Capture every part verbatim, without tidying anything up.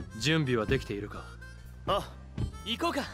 準備はできているか？ あ、行こうか。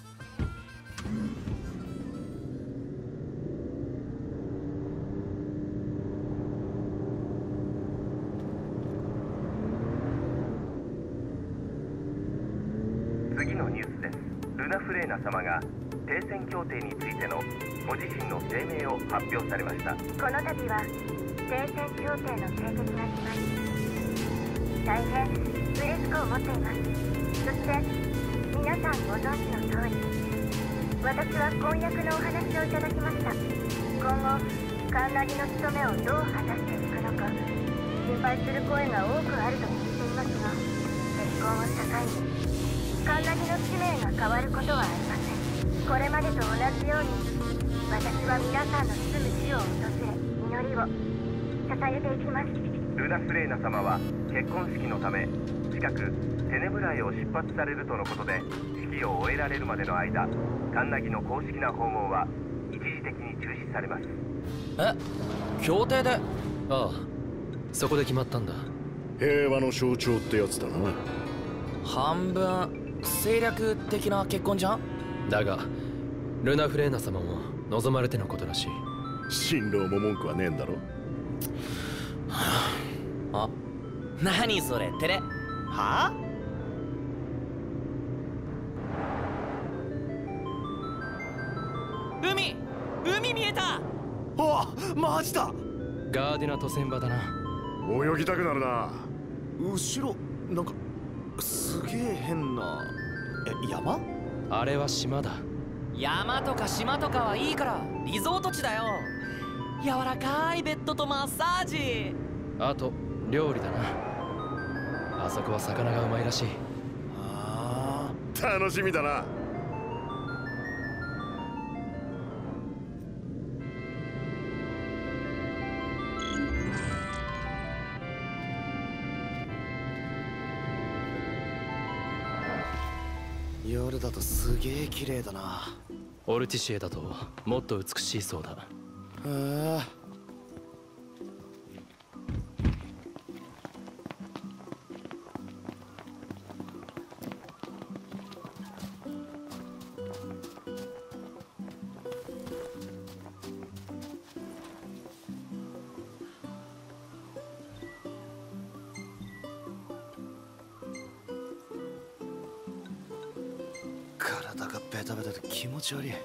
次のニュースです。ルナフレーナ様が停戦協定についてのご自身の声明を発表されました。 この度は停戦協定の締結が決まり、大変嬉しく思っています。そして皆さんご存知の通り、私は婚約のお話をいただきました。今後カンナギの務めをどう果たしていくのか心配する声が多くあると聞いていますが、結婚を境にカンナギの使命が変わることはありません。これまでと同じように私は皆さんの住む地を訪れ、祈りを捧げていきます。 ルナフレーナ様は結婚式のため近くテネブライを出発されるとのことで、式を終えられるまでの間、カンナギの公式な訪問は一時的に中止されます。 え、協定で？ ああ、そこで決まったんだ。 平和の象徴ってやつだな。 半分政略的な結婚じゃん。 だがルナフレーナ様も望まれてのことらしい。 新郎も文句はねえんだろ。 あ、何それ、照れ。はあ？海海見えた。 あ、マジだ。 ガーディナ渡船場だな。 泳ぎたくなるな。後ろなんかすげえ変な。え、山？ あれは島だ。 山とか島とかはいいから、リゾート地だよ。柔らかいベッドとマッサージ。 あと料理だな。あそこは魚がうまいらしい。 ああ、楽しみだな。 夜だとすげえ綺麗だな。 オルティシエだともっと美しいそうだ。 へえ。体がベタベタで気持ち悪い。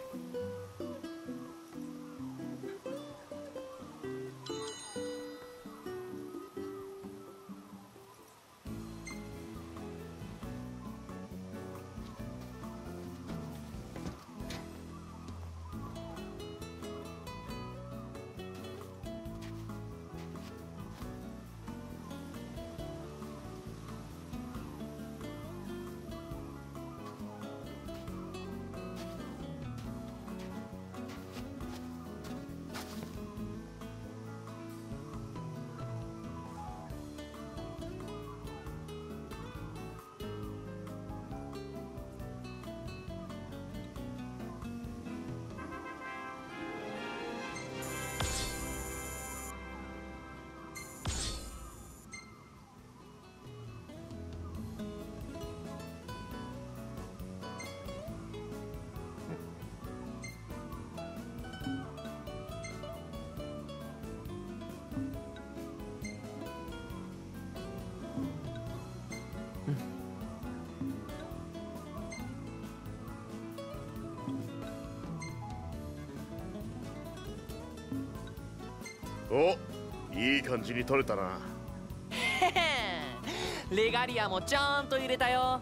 お、いい感じに撮れたな。 へへ、レガリアもちゃんと入れたよ。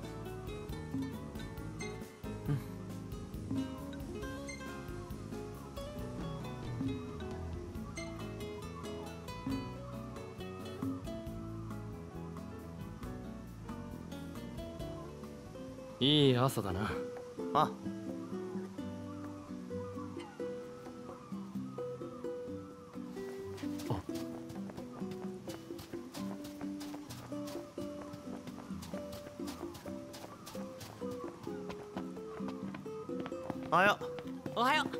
いい朝だな。 あ、おはよう。おはよう。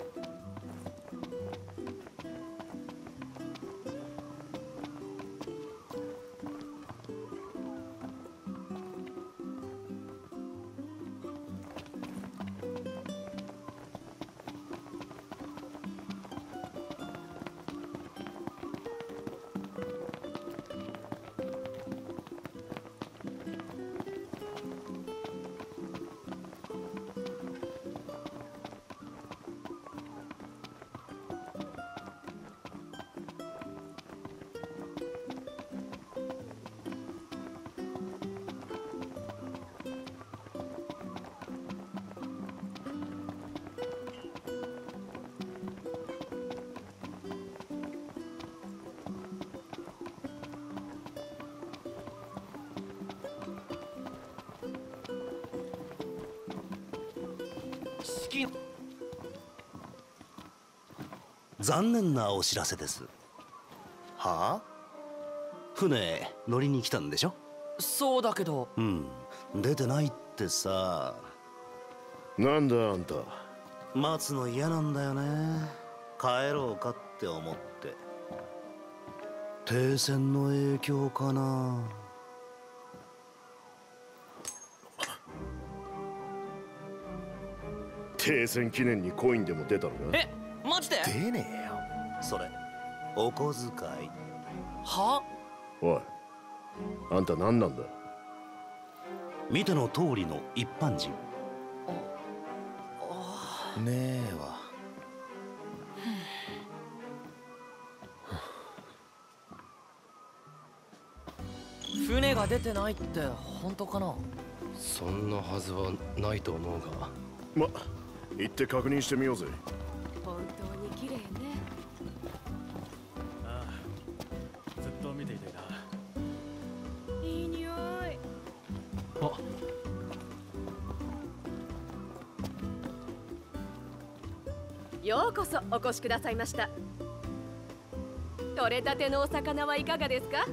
式。 残念なお知らせです。 はあ？ 船乗りに来たんでしょ？ そうだけど。 うん、出てないってさ。 なんだあんた。 待つの嫌なんだよね。帰ろうかって思って。停戦の影響かな。 停戦記念にコインでも出たのか？ え、マジで？ 出ねえよ。それお小遣い。 は？ おい、あんた何なんだ？ 見ての通りの一般人。ねえわ。 船が出てないって本当かな？ そんなはずはないと思うが。 ま、行って確認してみようぜ。 本当に綺麗ね。 ああ、ずっと見ていたいな。 いい匂い。 あ、 ようこそお越しくださいました。取れたてのお魚はいかがですか？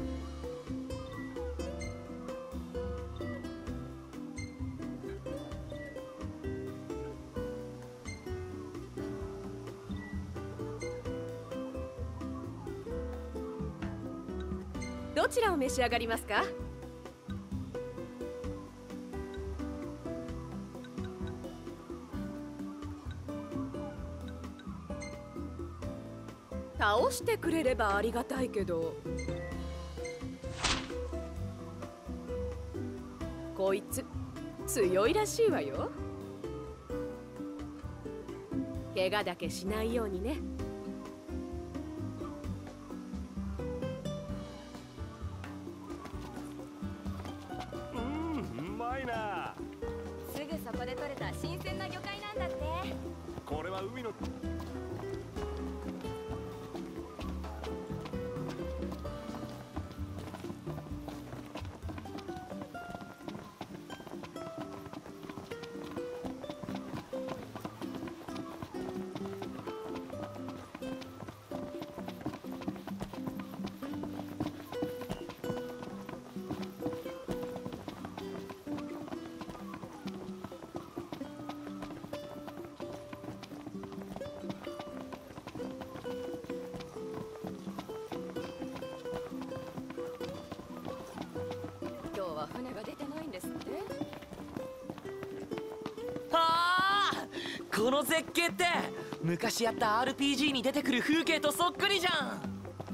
どちらを召し上がりますか？倒してくれればありがたいけど。こいつ強いらしいわよ。怪我だけしないようにね。 うん、うまいな。 すぐそこで取れた新鮮な魚介なんだって。 これは海の。 今日は船が出てないんですって。 はあ、この絶景って昔やった アールピージー に出てくる風景とそっくりじゃん。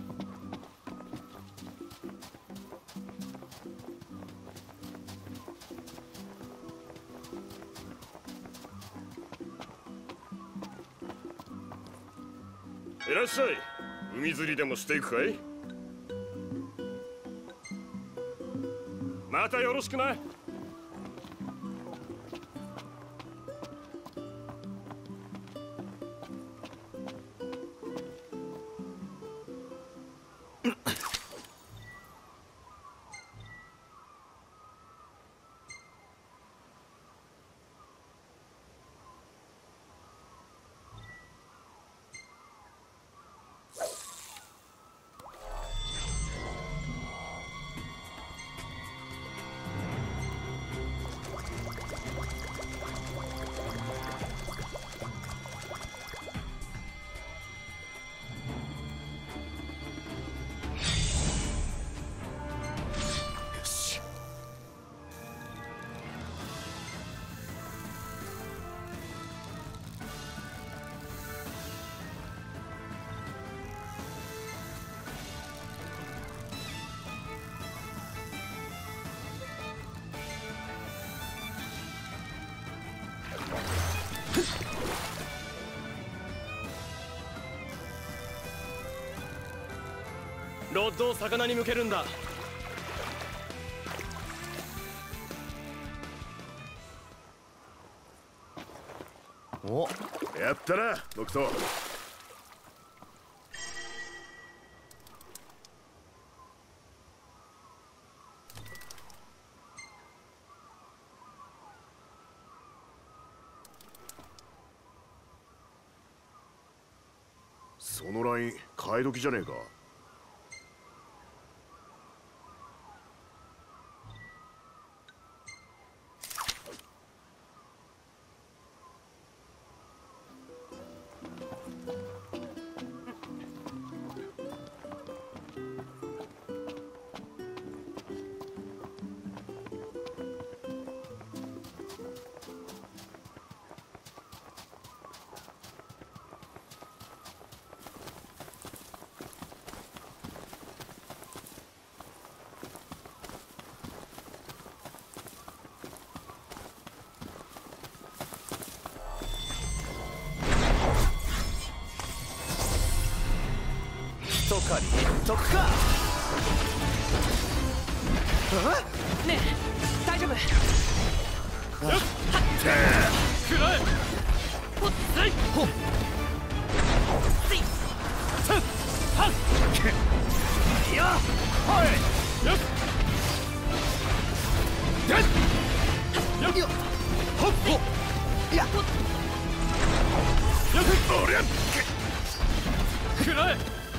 いらっしゃい。海釣りでもしていくかい？ またよろしくな。 ロッドを魚に向けるんだ。 お、やったな、ノクト。 そのライン替え時じゃねえか。 とかに言っとくか。 ねえ大丈夫？ くらえ。 ほっついほっついさっはっいやはいよっでっよっよっほっほっいやよっおりゃくらえ。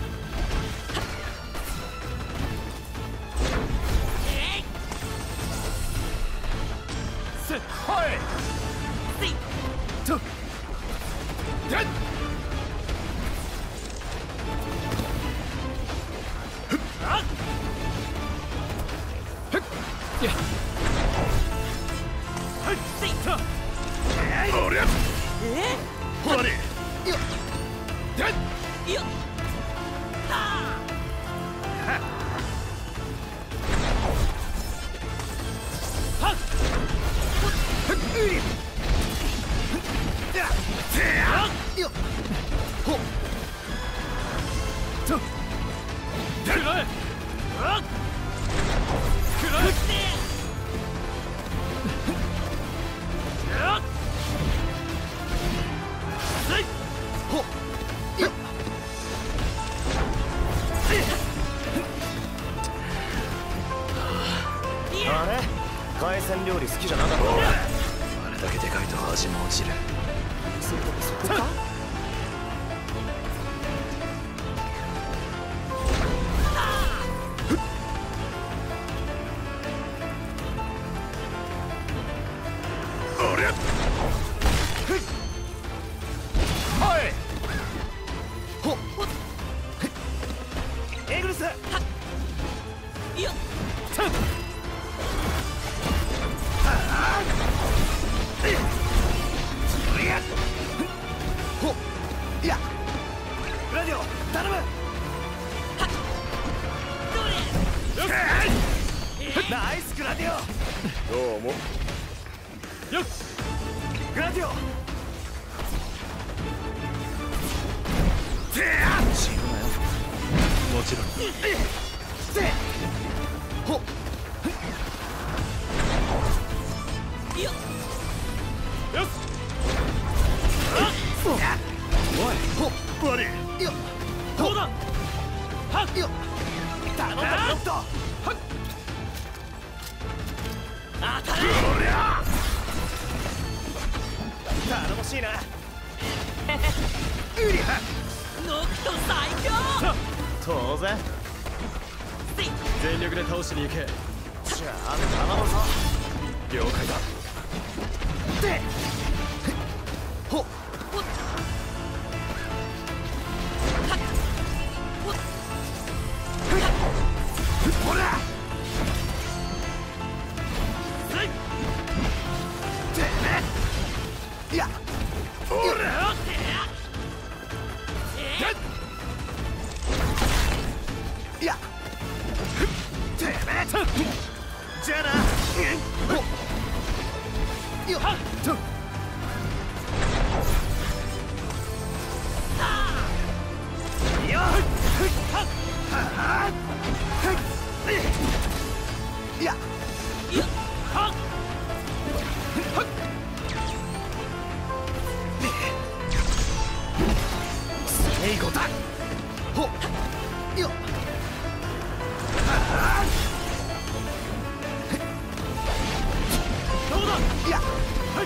せっはいついとでっあっへっやはいついたおりゃえほらねよっでっー、よっははっよっほっとくらえあっくらえやっせいほっよっあれ海鮮料理好きじゃなかったの？ あれだけでかいと味も落ちる。 そそこか？ おりゃはいほっエグルスよっさっほっいやグラディオ頼む。 よっナイスグラディオ。 どうも。 よっグラディオもちろん。 せほっよっよっおいほっ悪いよっどうだはっよっ頼んだロット当たるおりゃ頼もしいな。 うりゃノクト最強さ当然。 つい全力で倒しに行け。 じゃあ頼むぞ。 了解だ。 でほっほっはっほっほらせいてめえいやおらいやてめえさっじゃあなほっよっはっとよっはっいやよっはっ最後だほっよっどうだいや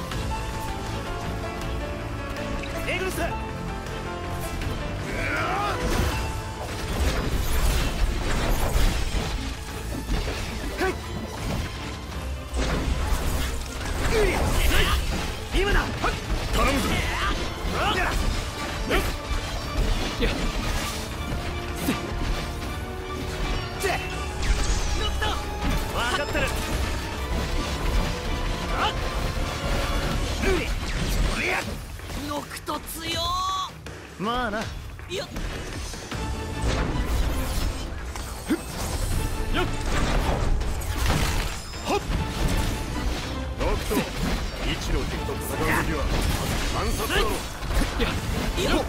はいエグルスまあな。 よっよっはっノクト、一の敵と戦う時は観察だろ。 いやよっ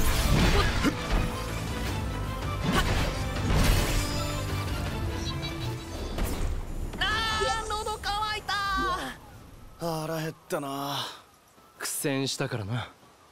あー喉乾いた。 腹減ったな。 苦戦したからな。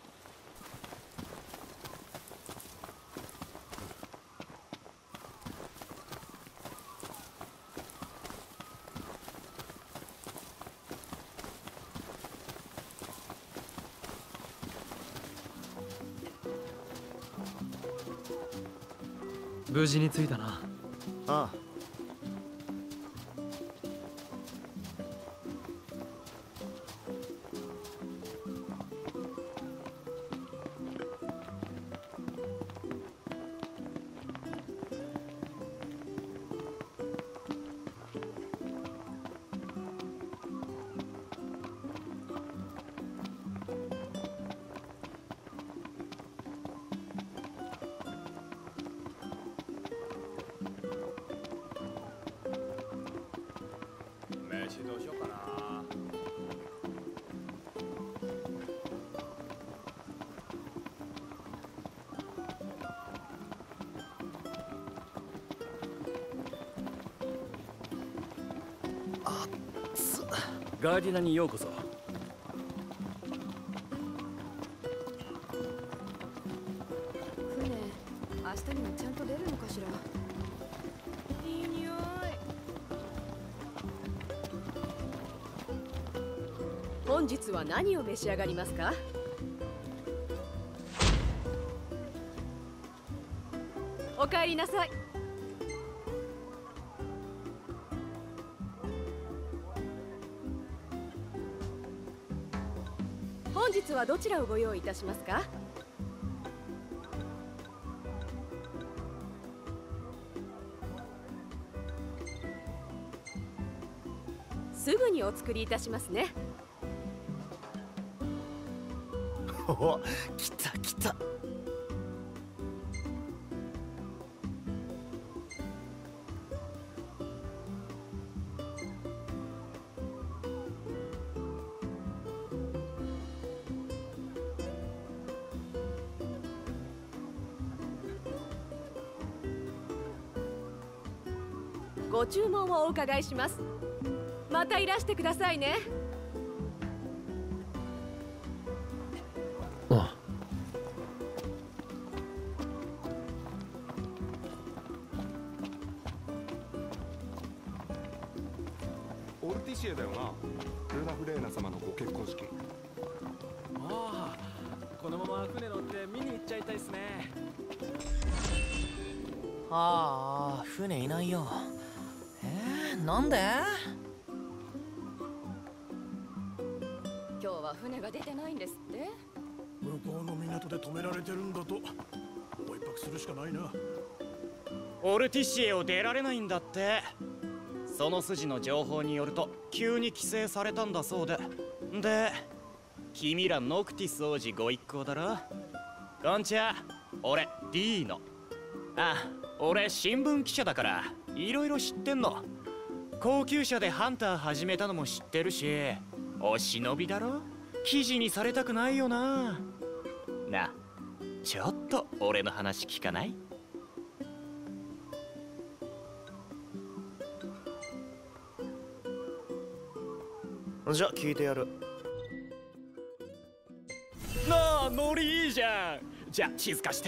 無事に着いたな。 ああ。 飯どうしようかな。 あっつ。 ガーディナにようこそ。 船、明日にもちゃんと出るのかしら。いい匂い。本日は何を召し上がりますか？お帰りなさい。本日はどちらをご用意いたしますか？すぐにお作りいたしますね。 お、来た来た。 ご注文をお伺いします。またいらしてくださいね。 ああ。 オルティシエだよな。ルナ・フレーナ様のご結婚式。 ああ、このまま船乗って見に行っちゃいたいっすね。 ああ、船いないよ。えー、なんで？ 今日は船が出てないんですって。 向こうの港で止められてるんだともう一泊するしかないな。 オルティシエを出られないんだって。その筋の情報によると急に規制されたんだそうで。で、君らノクティス王子ご一行だろ。こんちは、俺ディーノ。あ、俺新聞記者だからいろいろ知ってんの。高級車でハンター始めたのも知ってるし、お忍びだろ。記事にされたくないよな。な、ちょっと俺の話聞かない？ じゃあ聞いてやる。 なあ、ノリいいじゃん。じゃあ静かして。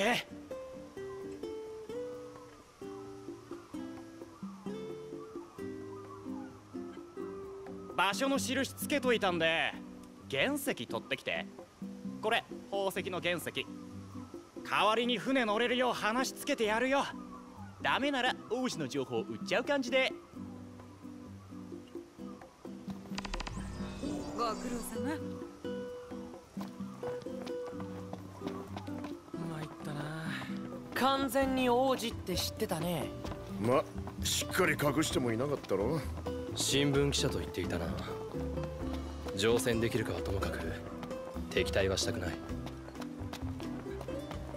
場所の印つけといたんで原石取ってきて。これ宝石の原石。代わりに船乗れるよう話つけてやるよ。ダメなら王子の情報売っちゃう感じで。 ご苦労様。 参ったな。完全に王子って知ってたね。 ま、しっかり隠してもいなかったろ。 新聞記者と言っていたな。乗船できるかはともかく敵対はしたくない。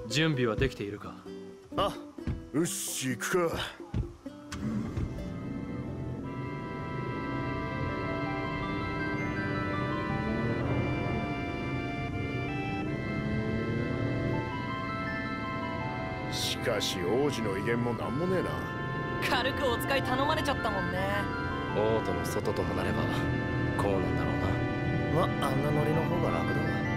準備はできているか？ あ、よし行くか。しかし王子の威厳もなんもねえな。 軽くお使い頼まれちゃったもんね。 王都の外ともなればこうなんだろうな。 ま、あんなノリの方が楽だわ。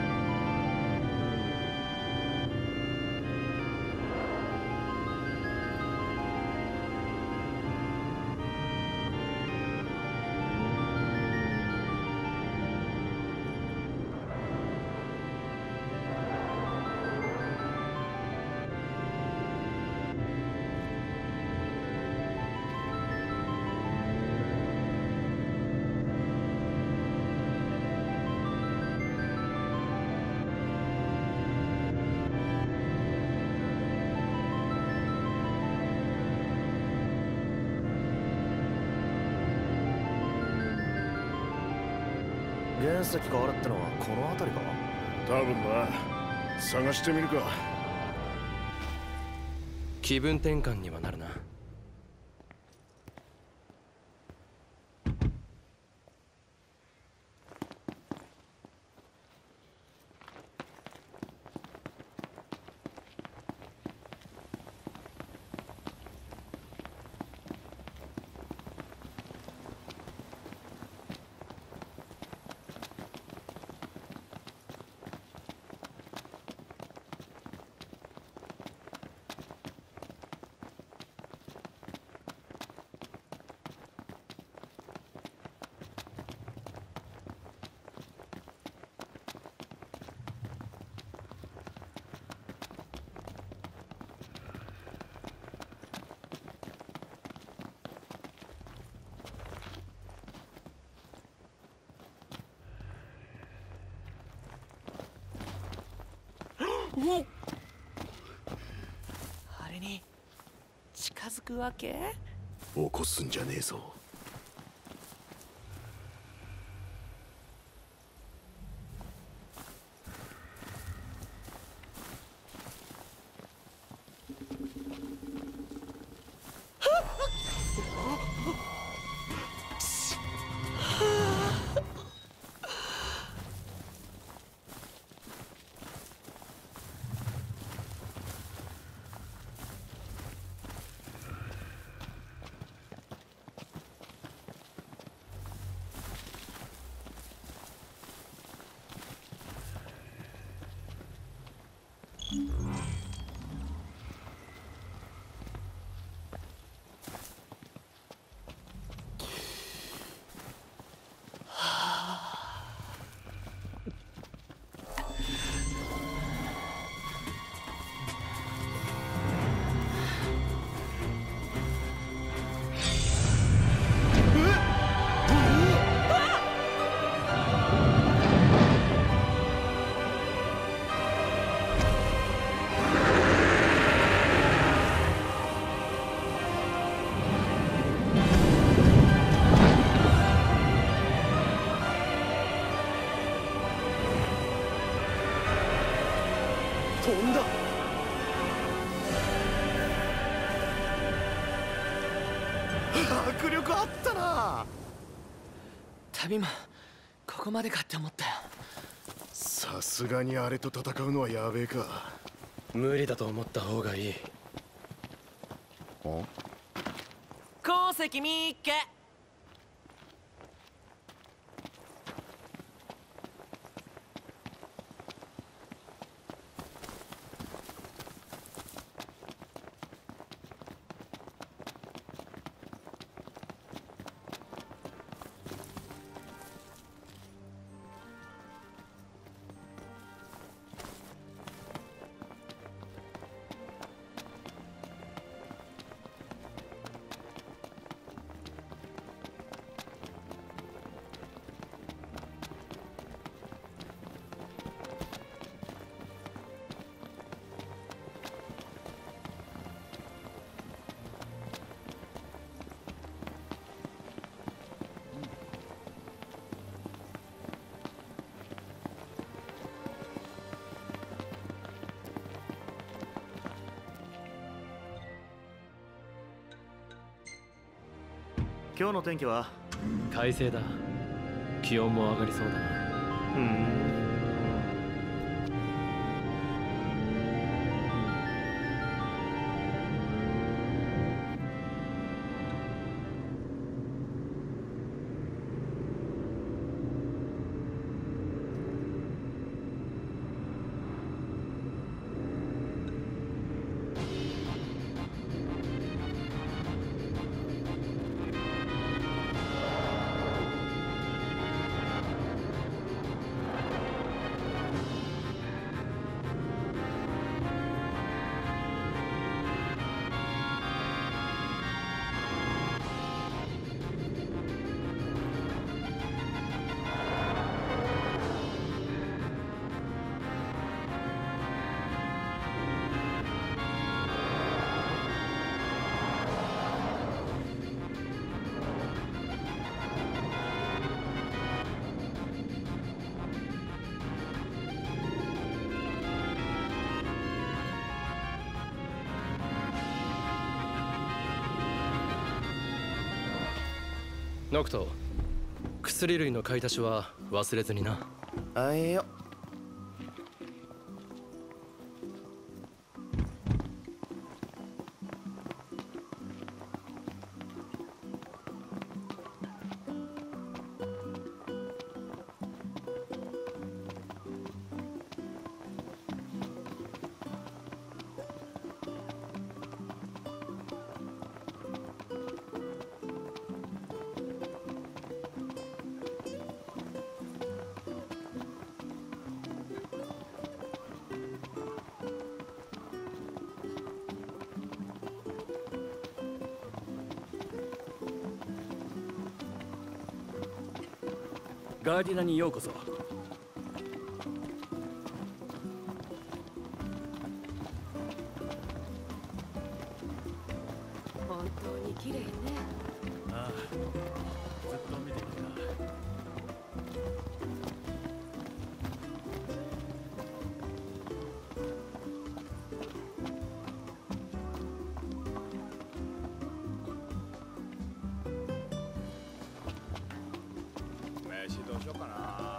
原石があるってのはこの辺りか？多分な。探してみるか。 気分転換にはなるな。 あれに近づくわけ？ 起こすんじゃねえぞ。飛んだ。迫力あったな。 旅もここまでかって思ったよ。 さすがにあれと戦うのはやべえか。 無理だと思った方がいい。 鉱石見っけ。 今日の天気は？ 快晴だ。気温も上がりそうだな。 うん。 ノクト、薬類の買い足しは忘れずにな。 あいよ。 ガーディナにようこそ。 本当に綺麗ね。 ああ、ずっと見ていた。飯どうしようかな。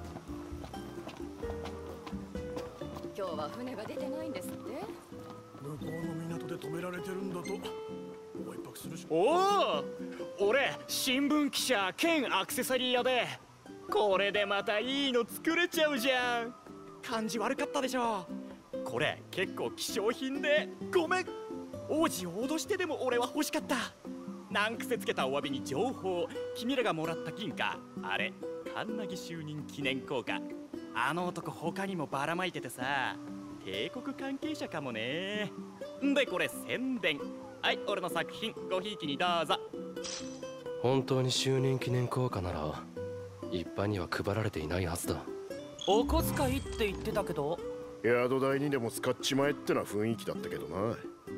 今日は船が出てないんですって。 向こうの港で止められてるんだと。もう一泊するし。 おお、俺新聞記者兼アクセサリー屋で、これでまたいいの作れちゃうじゃん。感じ悪かったでしょ。これ結構希少品でごめん。王子を脅してでも俺は欲しかった。難癖つけたお詫びに情報、君らがもらった銀貨、あれカンナギ就任記念硬貨。あの男他にもばらまいててさ、帝国関係者かもね。でこれ宣伝。はい、俺の作品ごひいきにどうぞ。 本当に就任記念硬貨なら一般には配られていないはずだ。 お小遣いって言ってたけど、 宿代にでも使っちまえってな雰囲気だったけどな。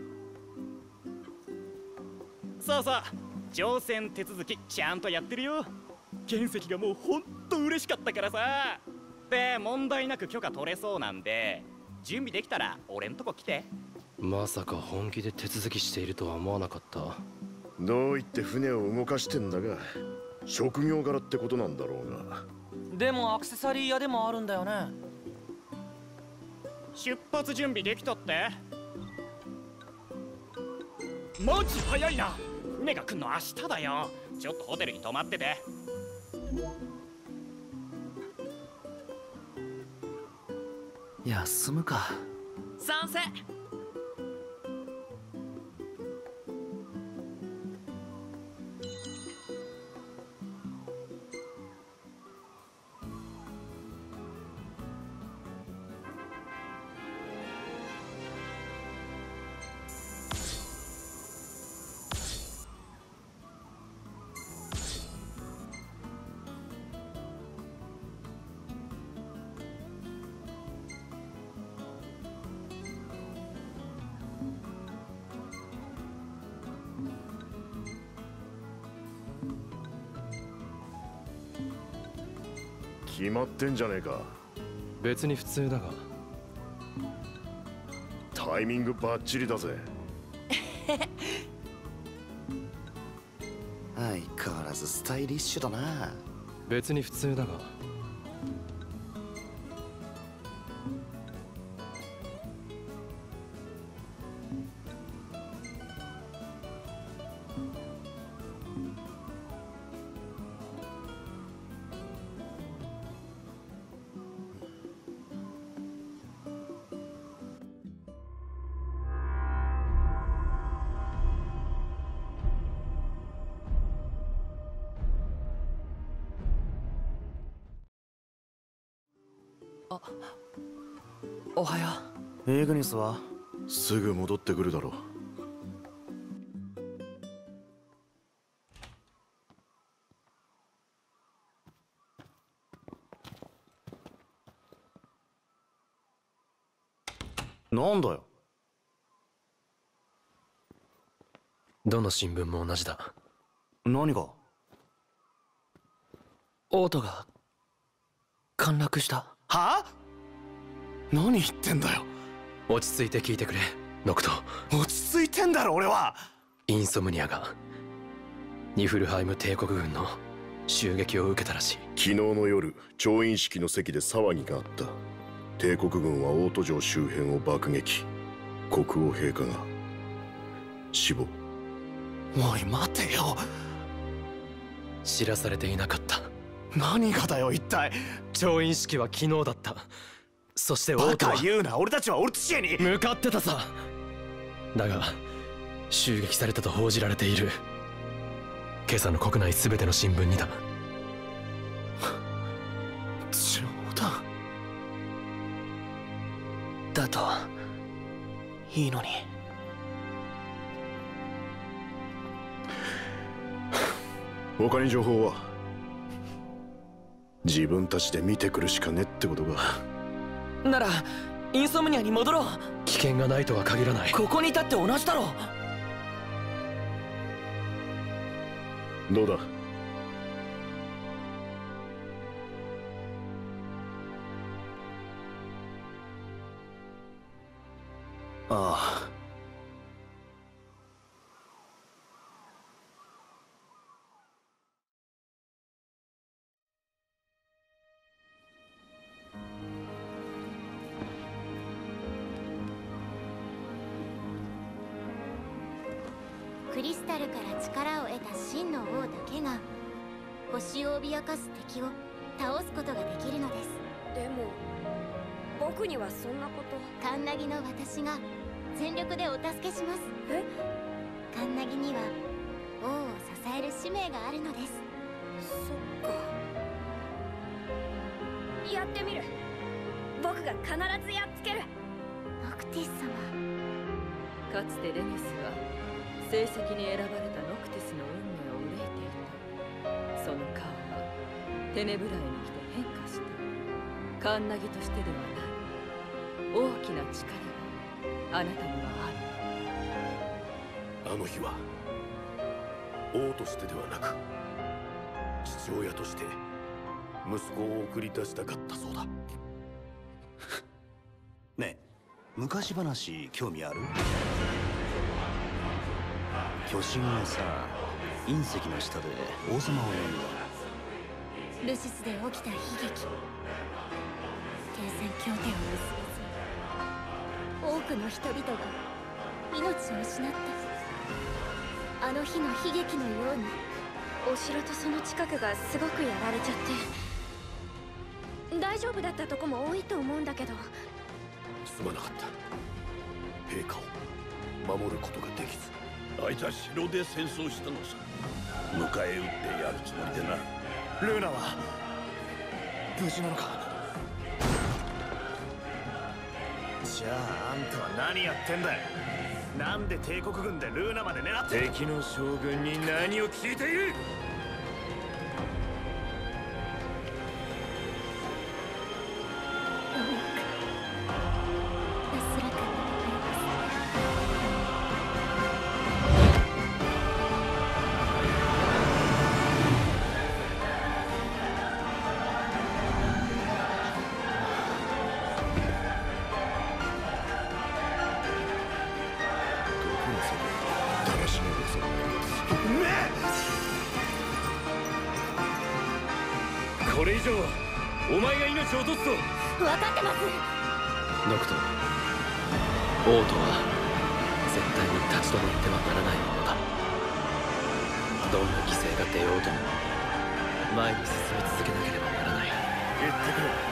そうそう、乗船手続きちゃんとやってるよ。原石がもうほんと嬉しかったからさ。で問題なく許可取れそうなんで、準備できたら俺んとこ来て。 まさか本気で手続きしているとは思わなかった。 どう言って船を動かしてんだが、職業柄ってことなんだろうが。 でもアクセサリー屋でもあるんだよね。 出発準備できたって。マジ早いな。船が来んの明日だよ。ちょっとホテルに泊まってて。 休むか。 賛成。 決まってんじゃねえか。 別に普通だが。 タイミングバッチリだぜ。 はい、 らずスタイリッシュだな。 別に普通だが。 おはよう。イグニスはすぐ戻ってくるだろう。なんだよ。 どの新聞も同じだ。 何が？ オートが陥落した。 はあ？何言ってんだよ。 落ち着いて聞いてくれ、ノクト。 落ち着いてんだろ俺は。 インソムニアがニフルハイム帝国軍の襲撃を受けたらしい。 昨日の夜、調印式の席で騒ぎがあった。帝国軍はオート城周辺を爆撃。国王陛下が死亡。 おい待てよ。 知らされていなかった。 何がだよ一体。 調印式は昨日だった。そしてオーバトはカ言うな。俺たちはオルティシエに向かってたさ。だが襲撃されたと報じられている。今朝の国内全ての新聞にだ。 冗談だといいのに。 他に情報は？自分たちで見てくるしかねってことか。 ならインソムニアに戻ろう。 危険がないとは限らない。 ここにいたって同じだろ。 どうだ？ ああ。 クリスタルから力を得た真の王だけが星を脅かす敵を倒すことができるのです。 でも僕にはそんなこと。 カンナギの私が全力でお助けします。 え？ カンナギには王を支える使命があるのです。 そっか。やってみる。僕が必ずやっつける。 ノクティス様。 かつてレネスは成績に選ばれたノクティスの運命を憂えていた。その顔はテネブライに来て変化した。カンナギとしてではない。大きな力があなたにはある。 あの日は王としてではなく父親として息子を送り出したかったそうだ。 ねえ、昔話興味ある？巨神がさ、隕石の下で王様を呼んだ。 ルシスで起きた悲劇。停戦協定を結べず多くの人々が命を失った。あの日の悲劇のようにお城とその近くがすごくやられちゃって大丈夫だったとこも多いと思うんだけど。 すまなかった。陛下を守ることができず。 あいつは城で戦争したのさ。迎え撃ってやるつもりでな。 ルーナは無事なのか？じゃああんたは何やってんだよ。なんで帝国軍でルーナまで狙って？ 敵の将軍に何を聞いている？ これ以上はお前が命を落とすぞ。 分かってます。 ノクト、王都は絶対に立ち止まってはならないものだ。どんな犠牲が出ようとも前に進み続けなければならない。 言ってくれ。